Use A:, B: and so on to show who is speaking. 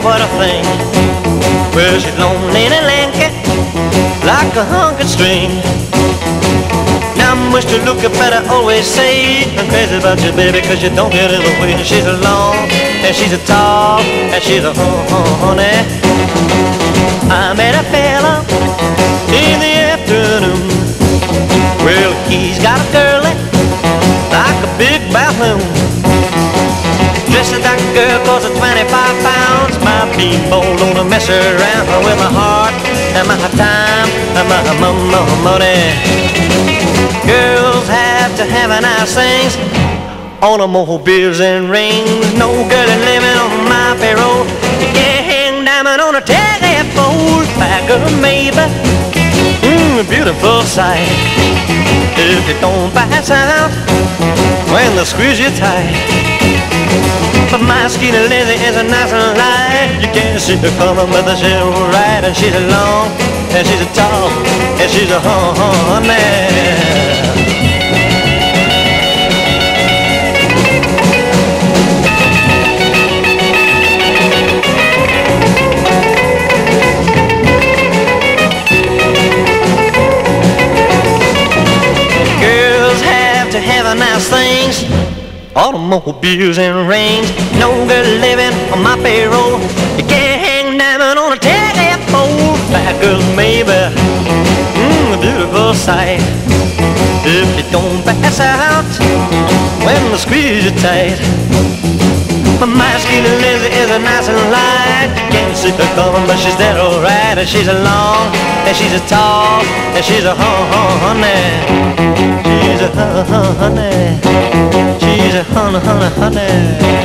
A: what a thing. Well, she's lonely and lanky, like a hunkered string. Now, Mr. Luke, you better always say I'm crazy about you, baby, 'cause you don't get in the way. She's a long, and she's a tall, and she's a honey. I met a fella in the afternoon. Well, he's got a girlie like a big balloon. Dressed like a girl 'cause of 25 pounds. My people don't mess around with my heart and my time and my money. Girls have to have nice things, automobiles and rings. No girl living on my payroll. You can't hang diamond on a telephone. Like a maybe, a beautiful sight. If you don't pass out when they squeeze you tight. But my skinny lady is a nice and light. You can't see her coming, but she's right. And she's a long, and she's a tall, and she's a honey. Girls have to have nice things, automobiles and rings. No girl living on my payroll. You can't hang diamond on a telephone. Bad girl maybe, a beautiful sight. If you don't pass out when they squeeze you tight. But my skinny Lizzie is a nice and light. You can't see her coming, but she's dead alright. And she's a long, and she's a tall, and she's a honey. She's a honey. She's a honey.